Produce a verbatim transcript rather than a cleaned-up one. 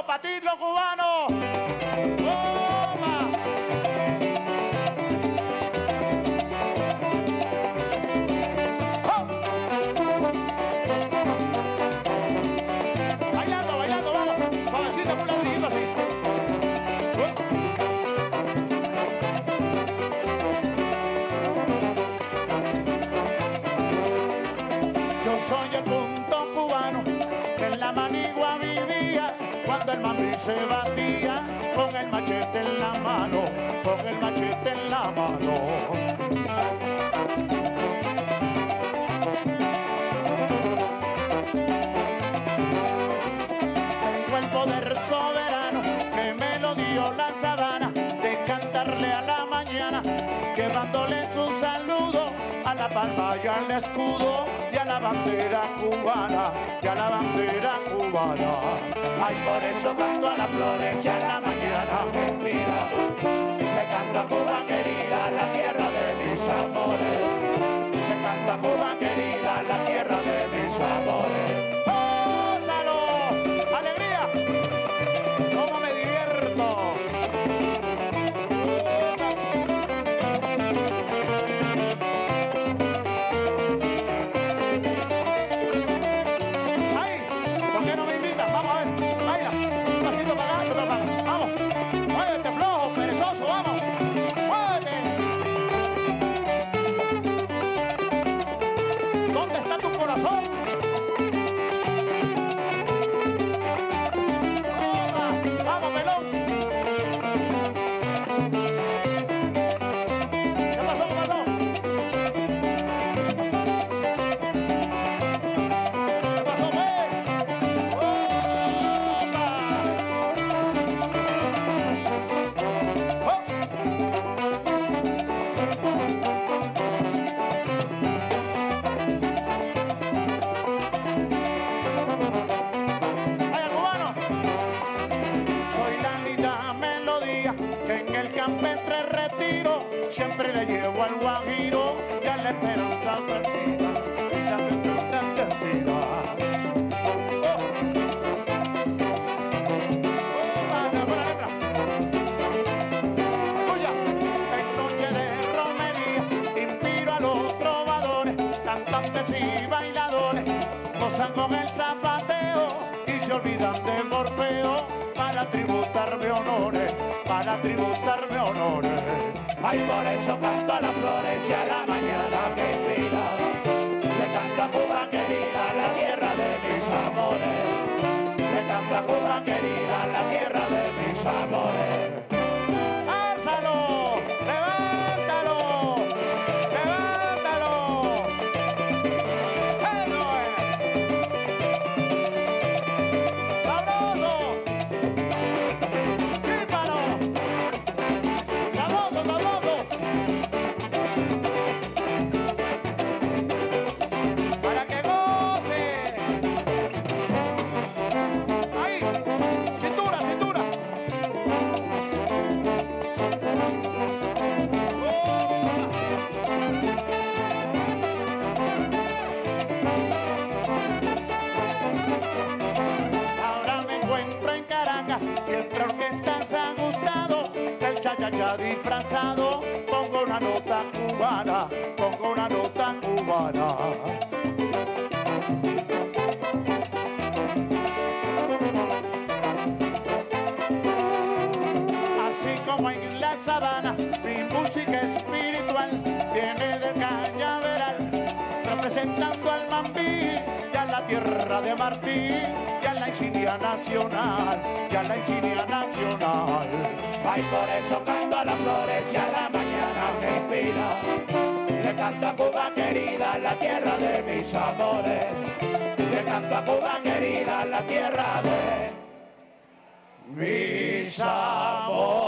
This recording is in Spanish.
para ti, los cubanos. ¡Toma! ¡Oh! Bailando, bailando, vamos. Suavecito, con un ladrillito así. Soy el punto cubano que en la manigua vivía cuando el mambí se batía con el machete en la mano, con el machete en la mano. Tengo el poder soberano que me lo dio la sabana de cantarle a la mañana, llevándoles un saludo a la palma y al escudo y a la bandera cubana, y a la bandera cubana. Ay, por eso canto a las flores y a la mañana me mira. Le canto a Cuba querida, la tierra de mis amores. Le canto a Cuba querida, la tierra de mis amores. ¡Gózalo! ¡Alegría! ¡Cómo me divierto! Siempre le llevo al guajiro y a la esperanza perdida, la esperanza perdida. Oh. Oh, vaya, con la letra. Escucha. En noche de romería inspiro a los trovadores, cantantes y bailadores, gozan con el zapateo y se olvidan de Morfeo para tributarme honores, para tributarme honores. Ay, por eso canto a las flores y a la mañana que inspira. Le canto a Cuba querida, la tierra de mis amores. Le canto a Cuba querida, la tierra de mis amores. ¡Álzalo! ¡Levántalo! ¡Levántalo! ¡Eso es! ¡Sabroso! ¡Chípalo! ¡Sabroso, sabroso! Ya disfrazado, pongo una nota cubana, pongo una nota cubana. Así como en la sabana, mi música espiritual viene del cañaveral, representando al mambí y a la tierra de Martí y a la insignia nacional, y a la insignia nacional. Ay, por eso canto a las flores y a la mañana me inspira. Le canto a Cuba querida, la tierra de mis amores. Le canto a Cuba querida, la tierra de mis amores.